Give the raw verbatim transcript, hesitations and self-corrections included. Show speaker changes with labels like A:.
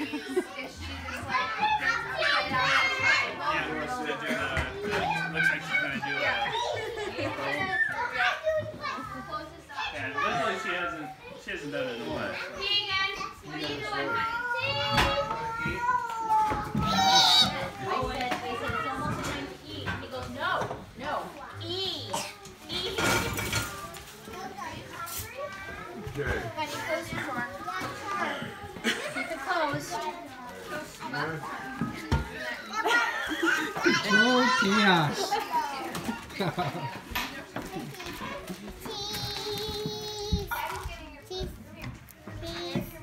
A: She hasn't, she hasn't done it in a while.
B: He goes, no, no, E. E.
C: Okay.
B: Honey, close your door. Keep it closed.
D: Oh, chaos.